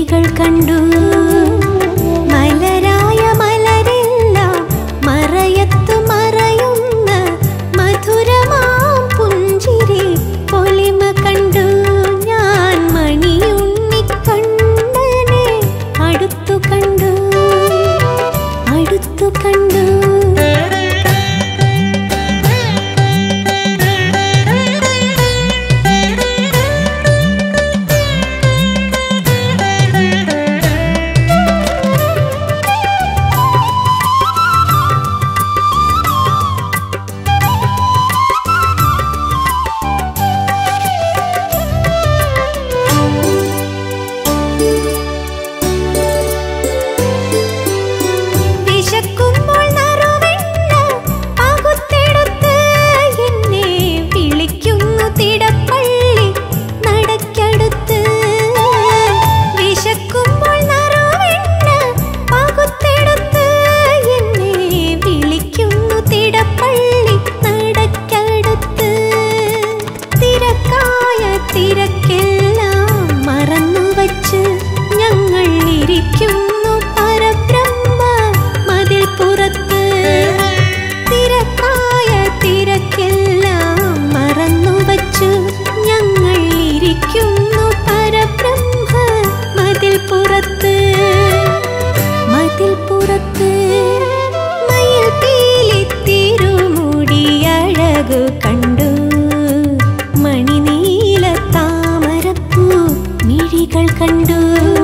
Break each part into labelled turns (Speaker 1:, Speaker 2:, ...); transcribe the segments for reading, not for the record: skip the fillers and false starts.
Speaker 1: മിഴികൾ കണ്ടു. മലരായ മലരെല്ലാം മറയത്തു മറയുന്ന മധുരമാം പുഞ്ചിരി പൊലിമ കണ്ടു. ഞാൻ മണിയുണ്ണിക്കണ്ണനെ അടുത്തു കണ്ടു, അടുത്തു കണ്ടു. കണ്ടു മണിനീല താമരപ്പൂ മിഴികൾ കണ്ടു.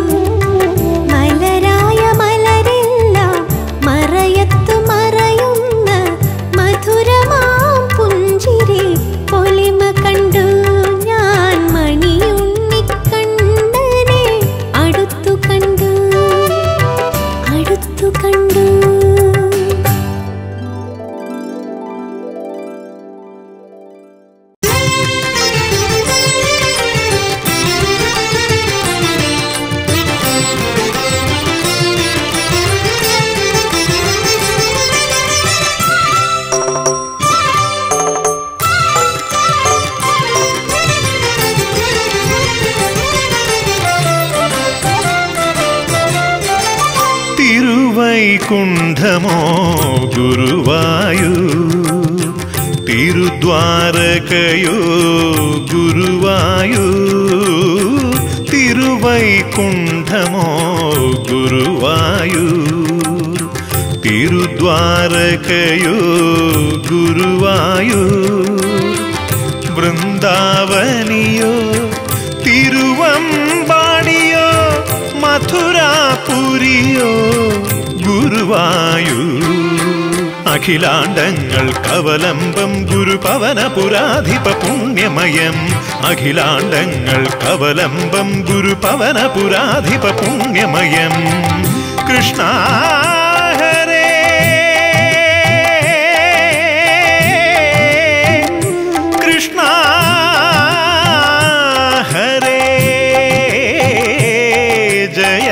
Speaker 1: മലരായ മലരെല്ലാം മറയത്തു മറയുന്ന മധുരമാം പുഞ്ചിരി പൊലിമ കണ്ടു. ഞാൻ മണിയുണ്ണിക്കണ്ണനെ അടുത്തു കണ്ടു, അടുത്തു കണ്ടു.
Speaker 2: തിരുവൈകുണ്ഠമോ ഗുരുവായൂർ, തിരുദ്വാരകയോ ഗുരുവായൂർ. തിരുവൈകുണ്ഠമോ ഗുരുവായൂർ, തിരുദ്വാരകയോ ഗുരുവായൂർ. വൃന്ദാവനിയോ തിരുവമ്പാടിയോ മഥുരാപുരിയോ ഗുരുവായൂർ. അഖിലാണ്ടങ്ങൾക്കവലംബം ഗുരുപവനപുരാധിപ പുണ്യമയം. അഖിലാണ്ടങ്ങൾക്കവലംബം ഗുരുപവനപുരാധിപ പുണ്യമയം. കൃഷ്ണ ഹരേ കൃഷ്ണ ഹരേ ജയ.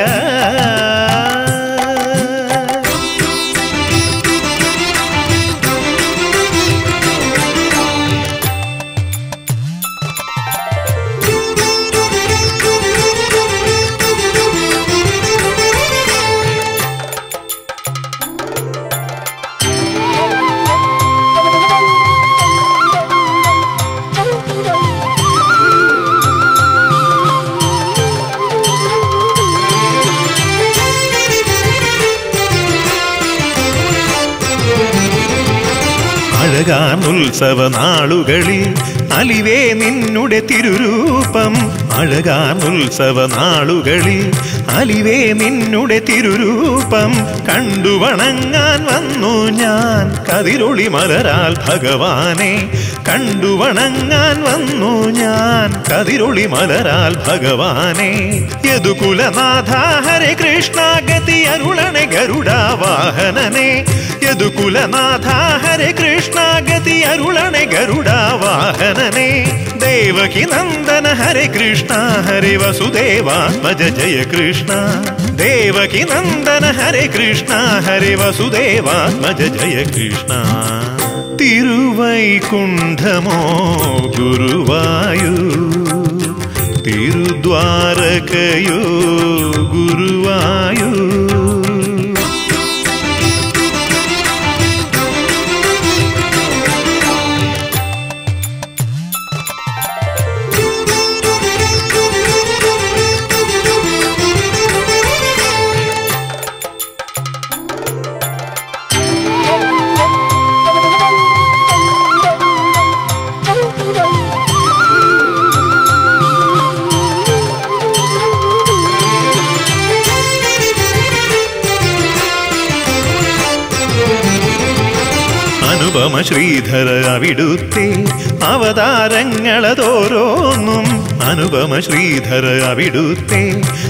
Speaker 2: അഴകാർന്നുത്സവ നാളുകളിൽ അലിവേ നിന്നുടെ തിരുരൂപം. അഴകാർന്നുത്സവ നാളുകളിൽ അലിവേ നിന്നുടെ തിരുരൂപം. കണ്ടു വണങ്ങാൻ വന്നു ഞാൻ കതിരൊളി മലരാൽ ഭഗവാനെ. കണ്ടു വണങ്ങാൻ വന്നു ഞാൻ കതിരൊളി മലരാൽ ഭഗവാനെ. യദുകുലനാഥ ഹരേ കൃഷ്ണ ഗതി അരുളണെ ഗരുഡാവാഹനനെ. യദുകുലനാഥ ഹരേ കൃഷ്ണ ഗതി അരുളണെ ഗരുഡാവാഹനനെ. ദേവകി നന്ദന ഹരേ കൃഷ്ണ ഹരേ വസുദേവാത്മജ ജയ കൃഷ്ണ. ദേവകി നന്ദന ഹരേ കൃഷ്ണ ഹരേ വസുദേവാത്മജ ജയ കൃഷ്ണ. തിരുവൈകുണ്ഠമോ ഗുരുവായൂർ, തിരുദ്വാരകയോ ഗുരുവായൂർ. അനുപമ ശ്രീധര അവിടുത്തെ അവതാരങ്ങളതോരോന്നും, അനുപമ ശ്രീധര അവിടുത്തെ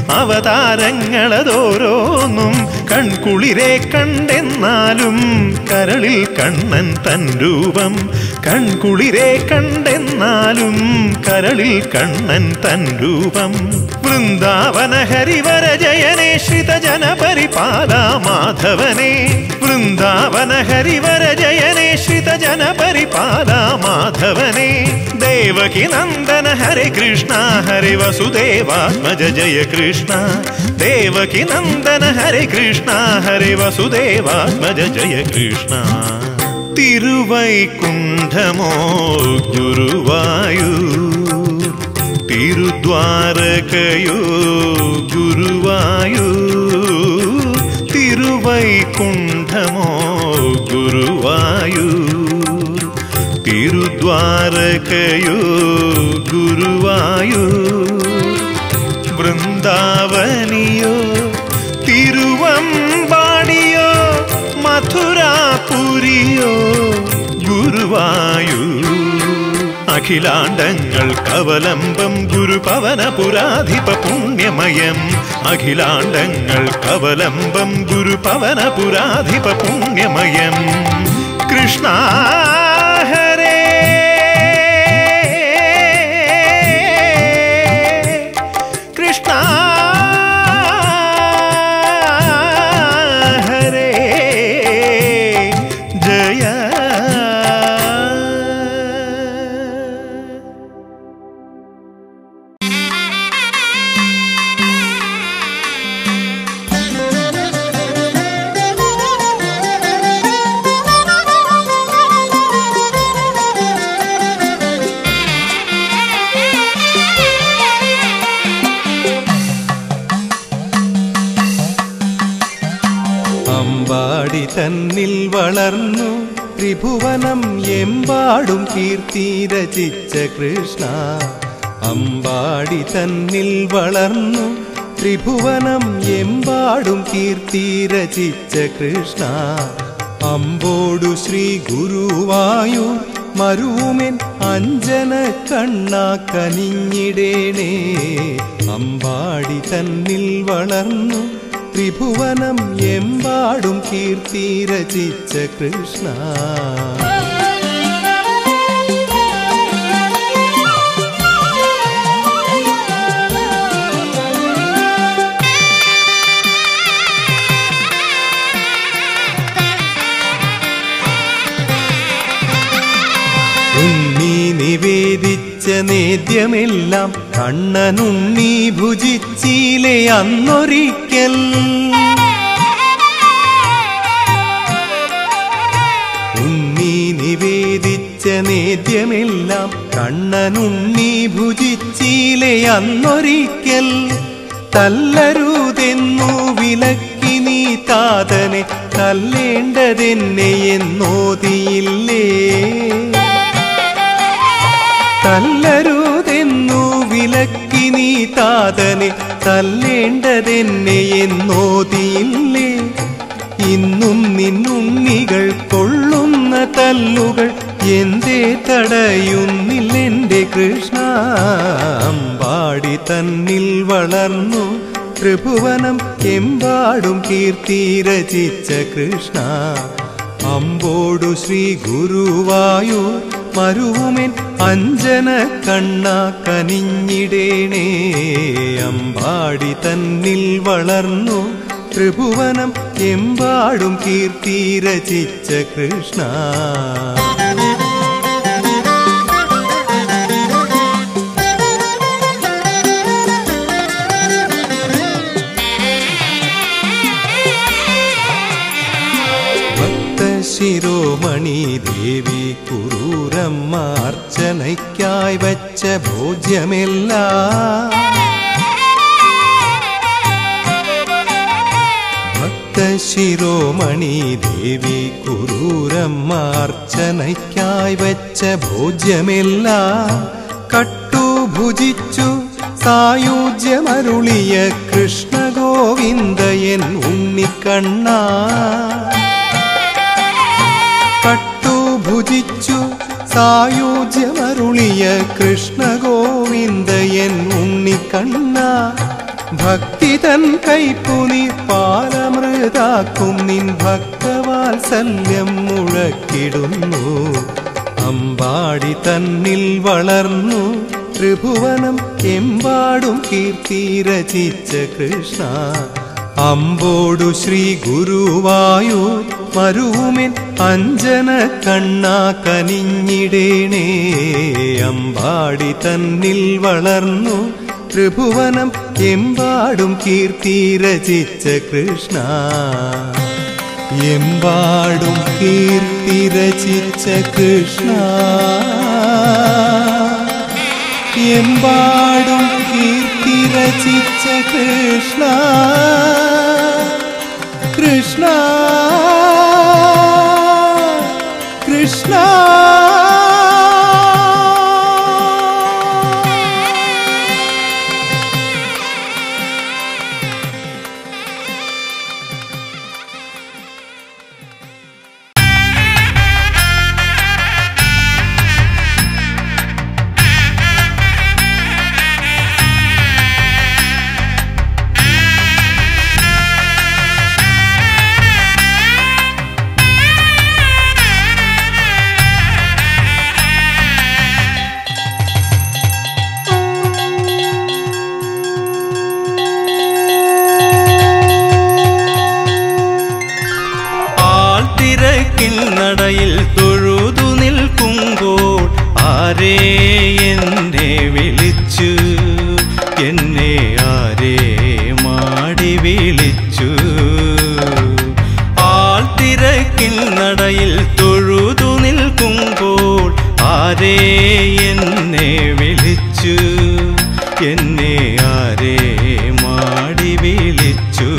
Speaker 2: അവതാരങ്ങളതോരോന്നും കൺകുളിരെ കണ്ടെന്നാലും കരളിൽ കണ്ണൻ തൻ രൂപം, കൺകുളിരെ കണ്ടെന്നാലും കരളിൽ കണ്ണൻ തൻ രൂപം. വൃന്ദാവന ഹരിവര ജയനേ ശ്രിത ജനപരിപാല മാധവനേ, വൃന്ദാവന ഹരിവര ജയനേ ശ്രിത ജനപരിപാല മാധവനേ. ദേവകി നന്ദന ഹരേ കൃഷ്ണ ഹരേ വസുദേവാത്മജ ജയ കൃഷ്ണ, ദേവകി നന്ദന ഹരേ കൃഷ്ണ ഹരേ വസുദേവാത്മജ ജയ കൃഷ്ണ. തിരുവൈകുണ്ഠമോ ഗുരുവായൂർ, തിരുദ്വാരകയോ ഗുരുവായൂർ, തിരുവൈകുണ്ഠമോ ഗുരുവായൂർ, തിരുദ്വാരകയോ ഗുരുവായൂർ. വൃന്ദാവനിയോ തിരുവമ്പാടിയോ മഥുരാപുരിയോ ഗുരുവായൂർ. അഖിലാണ്ടങ്ങൾ കവലംബം ഗുരുപവനപുരാധിപ പുണ്യമയം, അഖിലാണ്ടങ്ങൾ കവലംബം ഗുരുപവനപുരാധിപ പുണ്യമയം. കൃഷ്ണ ഹരേ കൃഷ്ണ ഹരേ ജയ.
Speaker 3: അമ്പാടി തന്നിൽ വളർന്നു ത്രിഭുവനം എമ്പാടും കീർത്തി രചിച്ച കൃഷ്ണ, അമ്പാടി തന്നിൽ വളർന്നു ത്രിഭുവനം എമ്പാടും കീർത്തി രചിച്ച കൃഷ്ണ. അമ്പോടു ശ്രീ ഗുരുവായൂർ മരുവുമെൻ അഞ്ജന കണ്ണാ കനിഞ്ഞിടേണേ. അമ്പാടി തന്നിൽ വളർന്നു ത്രിഭുവനം എമ്പാടും കീർത്തി രചിച്ച കൃഷ്ണ. ഉണ്ണി നിവേദിച്ച നേദ്യമെല്ലാം കണ്ണനുണ്ണി ഭുജിച്ചിലെ അന്നൊരിക്കൽ. ഉണ്ണി നിവേദിച്ച നേദ്യമെല്ലാം കണ്ണനുണ്ണി ഭുജിച്ചിലെ അന്നൊരിക്കൽ. തല്ലരുതെന്നു വിലക്കി നീ താതനെ തല്ലേണ്ടതെന്നെ എന്നോതിയില്ലേ. തല്ലരുതെന്നു വിലക്കി നീ താതനെ തല്ലേണ്ടതെന്നെ എന്നോതിയില്ലേ. ഇന്നും നിന്നുണ്ണികൾ കൊള്ളുന്ന തല്ലുകൾ എന്തേ തടയുന്നില്ലെന്റെ കൃഷ്ണ. അമ്പാടി തന്നിൽ വളർന്നു ത്രിഭുവനം എമ്പാടും കീർത്തി രചിച്ച കൃഷ്ണ. അമ്പോടു ശ്രീ ഗുരുവായൂർ മരുവുമെൻ അഞ്ജന കണ്ണാ കനിഞ്ഞിടേണേ. അമ്പാടി തന്നിൽ വളർന്നു ത്രിഭുവനം എമ്പാടും കീർത്തി രചിച്ച കൃഷ്ണ. ശിരോമണി ദേവി കുറൂരമ്മ അർച്ചനയ്ക്കായി വച്ച ഭോജ്യമെല്ലാം ശിരോമണി ദേവി കുറൂരമ്മ അർച്ചനയ്ക്കായി വച്ച ഭോജ്യമെല്ലാം കട്ടു ഭുജിച്ചു സായുജ്യമരുളിയ കൃഷ്ണ ഗോവിന്ദയൻ ഉണ്ണിക്കണ്ണ കട്ടു ഭുജിച്ചു സായുജ്യമരുളിയ കൃഷ്ണ ഗോവിന്ദയൻ ഉണ്ണിക്കണ്ണ ഭക്തി തൻ കൈപ്പുനി പാലമൃതാക്കും നിൻ ഭക്തവാത്സല്യം മുഴക്കിടുന്നു അമ്പാടി തന്നിൽ വളർന്നു ത്രിഭുവനം എമ്പാടും കീർത്തി രചിച്ച കൃഷ്ണ അമ്പോടു ശ്രീ ഗുരുവായൂർ മരുവുമിൻ അഞ്ജന കണ്ണാ കനിഞ്ഞിടേണേ അമ്പാടി തന്നിൽ വളർന്നു ത്രിഭുവനം എമ്പാടും കീർത്തി രചിച്ച കൃഷ്ണ എമ്പാടും കീർത്തി രചിച്ച കൃഷ്ണ എമ്പാടും കീർത്തി രചിച്ച കൃഷ്ണ കൃഷ്ണ കൃഷ്ണ
Speaker 4: നടയിൽ തൊഴുതു നിൽക്കുമ്പോൾ ആരേ എന്നെ വിളിച്ചു എന്നെ ആരേ മാടി വിളിച്ചു ആൾത്തിരക്കിൽ നടയിൽ തൊഴുതു നിൽക്കുമ്പോൾ ആരേ എന്നെ വിളിച്ചു എന്നെ ആരേ മാടി വിളിച്ചു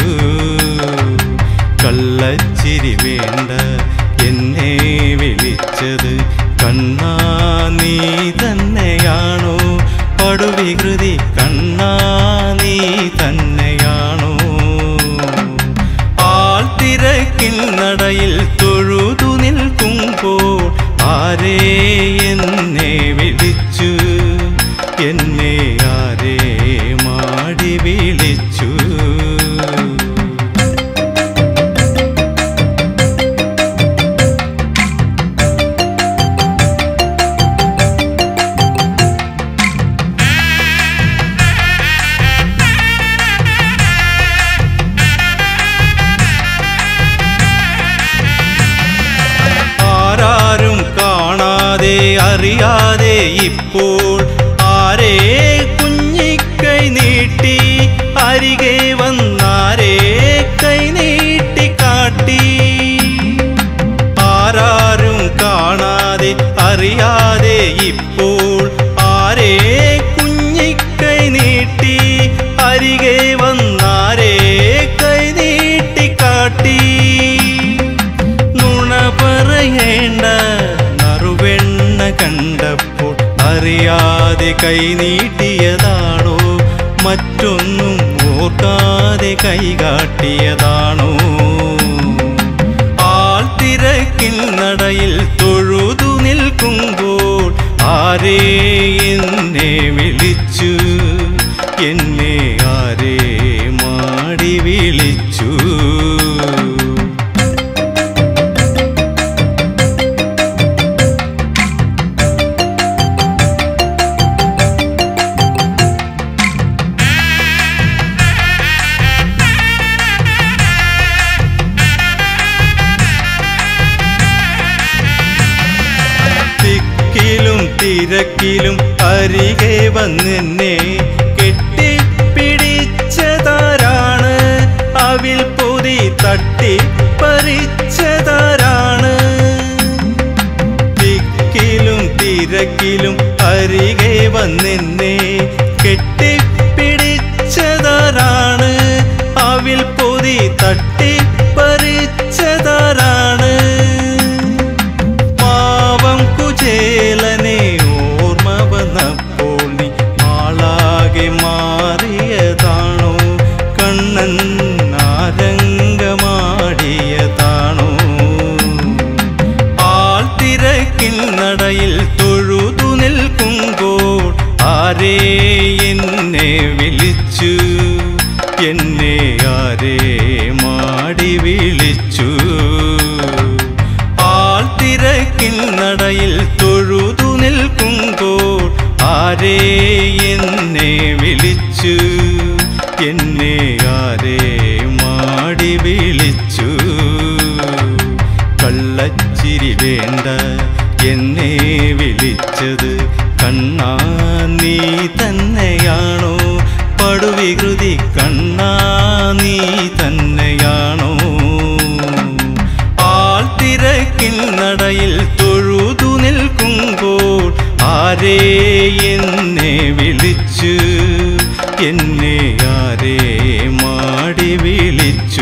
Speaker 4: കള്ളച്ചിരി വേണ്ട എന്നെ വിളിച്ചത് കണ്ണാ നീ തന്നെയാണോ പടുവികൃതി കണ്ണാ നീ തന്നെയാണോ ആൾത്തിരക്കിൽ നടയിൽ തൊഴുതു നിൽക്കുമ്പോൾ ആരേ എന്നെ വിളിച്ചു എന്നെ ആരേ മാടി വിളിച്ചു അറിയാതെ ഇപ്പോൾ ആരേ കുഞ്ഞിക്കൈ നീട്ടി അരികെ വന്നാരേ കൈ നീട്ടി കാട്ടി ആരാരും കാണാതെ അറിയാതെ ഇപ്പോൾ ആരേ കുഞ്ഞിക്കൈ നീട്ടി അരികെ വന്നാരേ കൈ നീട്ടി കാട്ടി നുണ പറയേണ്ട കണ്ടപ്പോൾ അറിയാതെ കൈ നീട്ടിയതാണോ മറ്റൊന്നും ഓർക്കാതെ കൈകാട്ടിയതാണോ ആൾത്തിരക്കിൽ നടയിൽ തൊഴുതു നിൽക്കുമ്പോൾ ആരേ എന്നെ വിളിച്ചു എന്നെ ആരേ മാടി വിളിച്ചു തിരക്കിലും അരികെ വന്നെന്നെ കെട്ടിപ്പിടിച്ചതാരാണ് അവിൽ പൊതി തട്ടി പറിച്ചതാരാണ് വന്നെന്നെ കെട്ടിപ്പിടിച്ചതാരാണ്? അവിൽ പൊതി തട്ടിപ്പറിച്ചതാരാണ്? പാവം കുചേലനെ ഓർമ്മ വന്നപ്പോൾ നീ ആളാകെ മാറിയതാണോ? കണ്ണൻ ആരംഗമാടിയതാണോ? ആൾത്തിരക്കിൻ നടയിൽ തൊഴുതു നിൽക്കുമ്പോൾ ആരേ എന്നെ വിളിച്ചു? എന്നെ ആരേ മാടി വിളിച്ചു? ആൾത്തിരക്കിൻ നടയിൽ തൊഴുതു നിൽക്കുമ്പോൾ ആരേ എന്നെ വിളിച്ചു? എന്നെ ആരേ മാടി വിളിച്ചു? കള്ളച്ചിരി വേണ്ട എന്നെ വിളിച്ചത് കണ്ണാ നീ തന്നെയാണോ? പടുവികൃതി കണ്ണാ നീ തന്നെയാണോ? ആൾത്തിരക്കിൻ നടയിൽ തൊഴുതു നിൽക്കുമ്പോൾ ആരേ എന്നെ വിളിച്ചു? എന്നെ ആരേ മാടി വിളിച്ചു?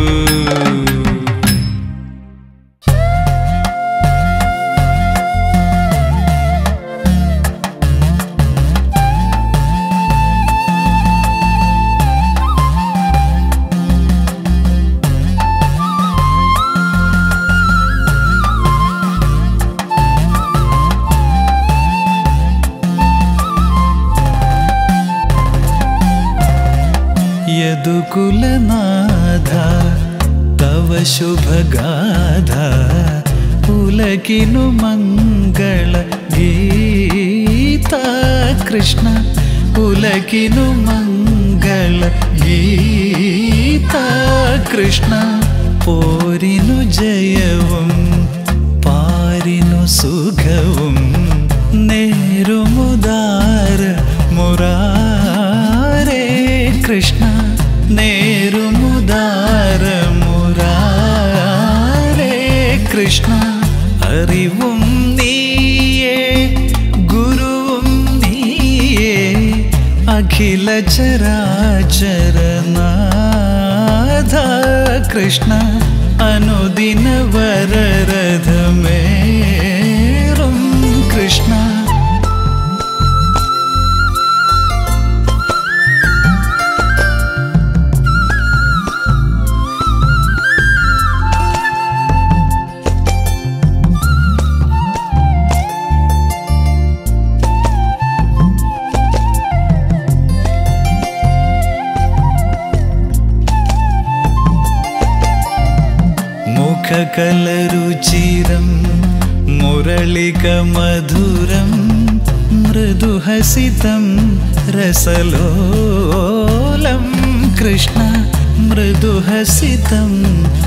Speaker 3: യദുകുലനാഥ തവ ശുഭഗാഥ ഉലകിനു മംഗള ഗീത കൃഷ്ണ ഉലകിനു മംഗള ഗീത കൃഷ്ണ പോരിനു ജയവും പാരിനു സുഖവും നേരുമുദാര മുരാരേ കൃഷ്ണ നേരുമുദാര മുരാരേ കൃഷ്ണ അറിവും നീയേ ഗുരുവും നീയേ അഖില ചരാചരനാഥ കൃഷ്ണ അനുദിന വരരഥമേറും കൃഷ്ണ മുഖകലരുചിരം മുരളിക മധുരം മൃദുഹസിതം രസലോലം കൃഷ്ണ മൃദുഹസിതം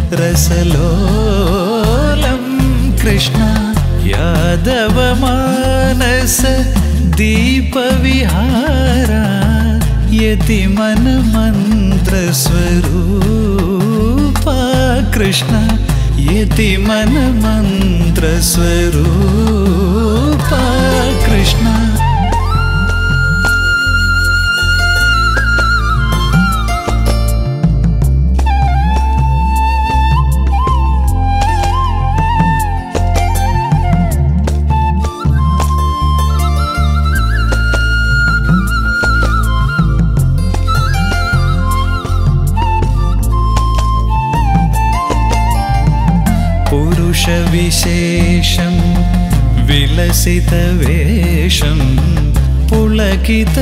Speaker 3: രസലോലം കൃഷ്ണ യാദവ മാനസ ദീപവിഹാര യതിമന മന്ത്രസ്വരൂപ കൃഷ്ണ യതിമന മന്ത്രസ്വരൂപ കൃഷ്ണ വിശേഷം വിലസിതവേഷം പുളകിത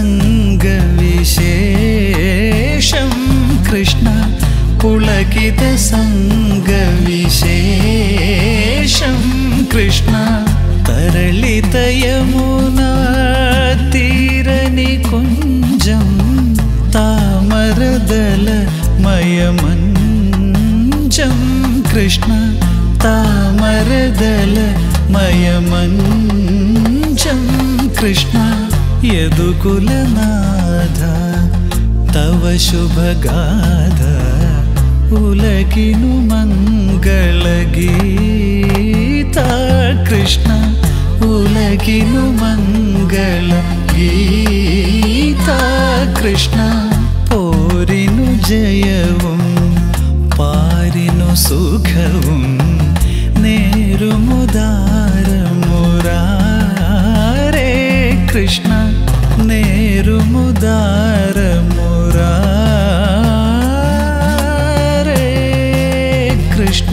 Speaker 3: സംഗവിശേഷം കൃഷ്ണ പുളകിത സംഗവിശേഷം കൃഷ്ണ തരളിത യമുനാ തീരനി കുഞ്ചം താമരദല മയമഞ്ചം കൃഷ്ണ താമരദല മയമഞ്ചം കൃഷ്ണ യദുകുലനാഥ തവ ശുഭഗാഥ ഉലകിനു മംഗളഗീത കൃഷ്ണ ഉലകിനു മംഗള ഗീത കൃഷ്ണ പോരിനു ജയവും പാരിനു സുഖവും നേരുമുദാരമുരാരേ കൃഷ്ണ നേരുമുദാരമുരാരേ കൃഷ്ണ.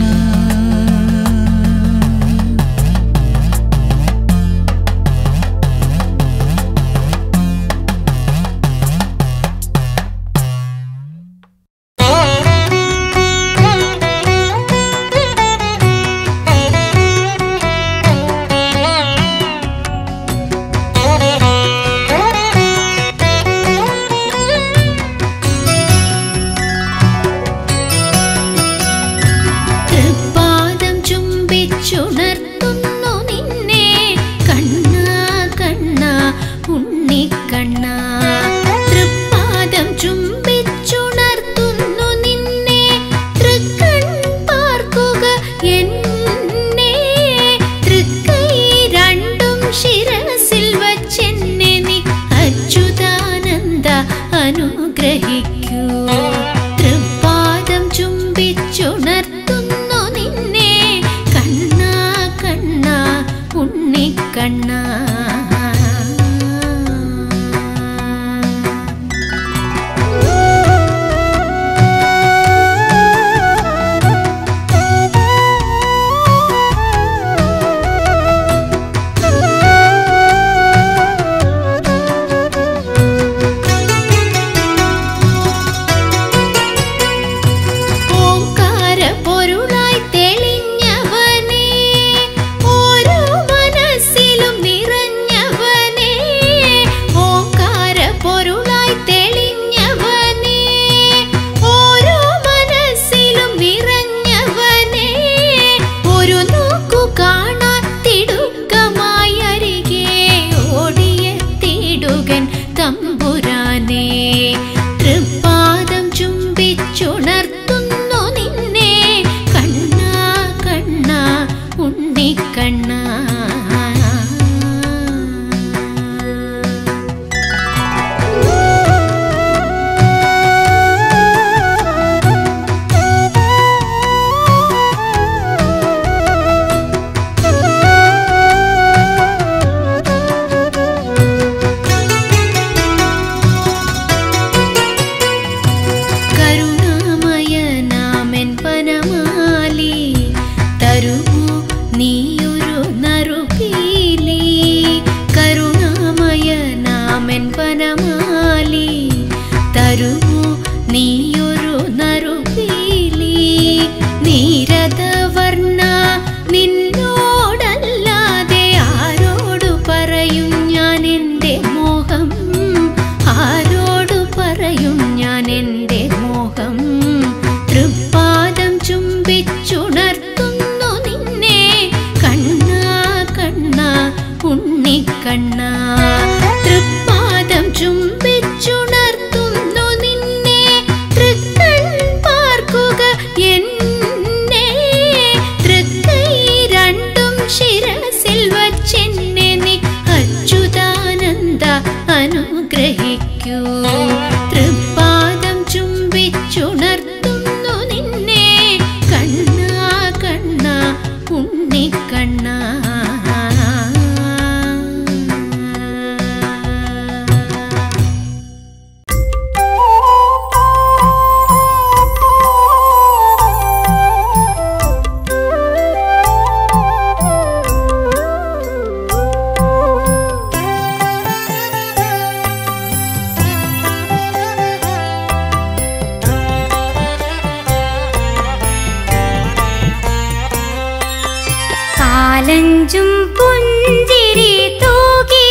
Speaker 5: കാലഞ്ചും പുഞ്ചിരി തൂകി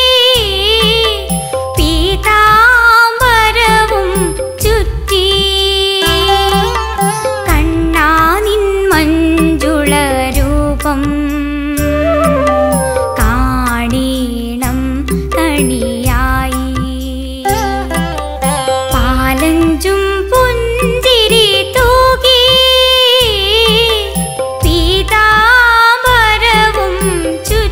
Speaker 5: പീതാംബരവും ചുറ്റി കണ്ണാനിൻ മഞ്ജുള രൂപം കാണീണം കണിയായി പാലഞ്ചും പുഞ്ചിരി തൂകി പീതാംബരവും ചുറ്റി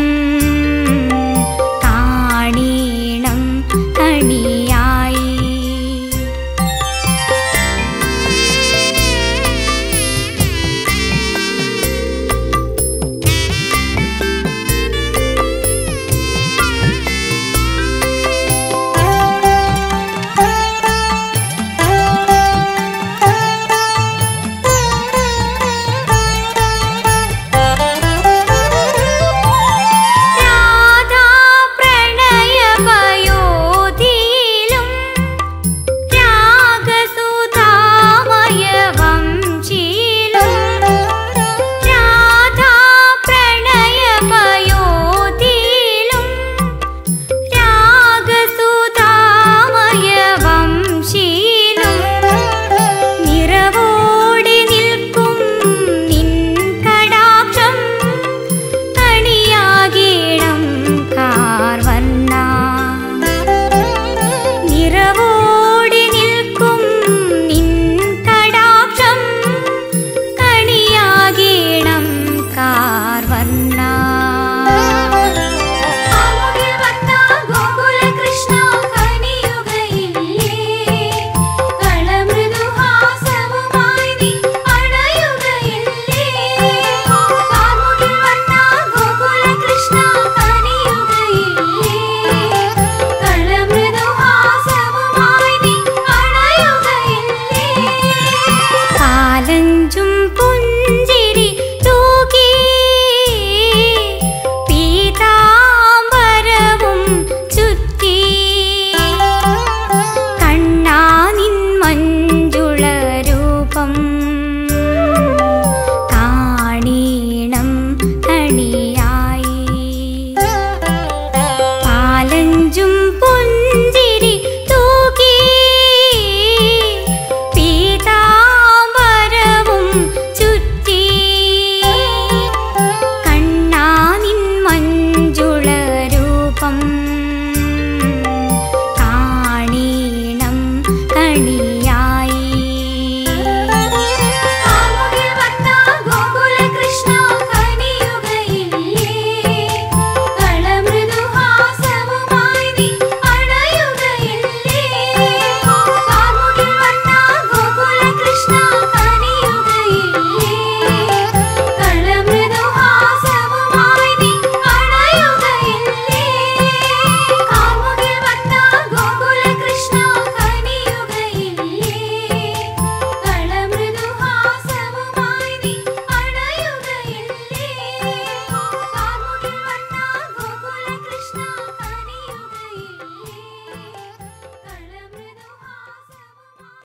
Speaker 5: ും